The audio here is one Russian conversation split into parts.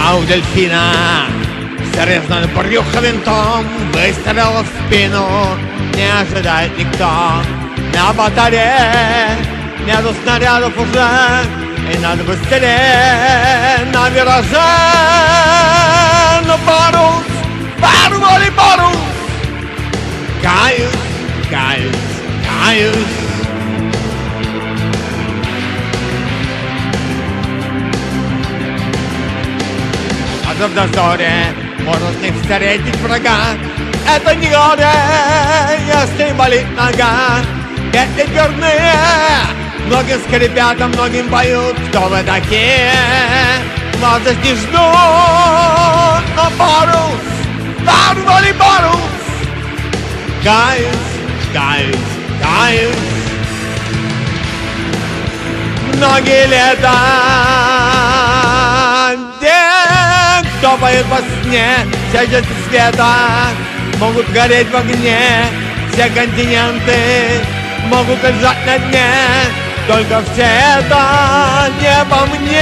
А у дельфина срезан брюхо винтом, выстрел в спину не ожидает никто. На батарее нету снарядов уже, и надо быстрее на вираже. Но парус, порвали парус. Каюсь, каюсь, каюсь. А в дозоре можно с ним встретить врага. Это не горе, если болит нога. Эти дверные многим скрипят, а многим поют. Кто вы такие? Вас здесь не ждут. Но парус, порвали парус. Каюсь, каюсь, каюсь. Многие лета те, кто поет во сне, все части света могут гореть в огне. Все континенты могут лежать на дне, только все это не по мне.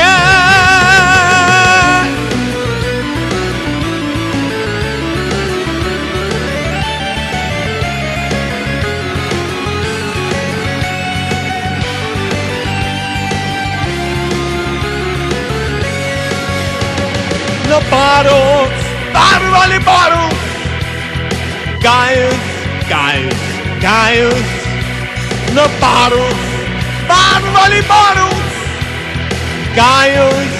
Но парус, порвали парус. Каюсь, каюсь, каюсь. Но парус, порвали парус. Каюсь,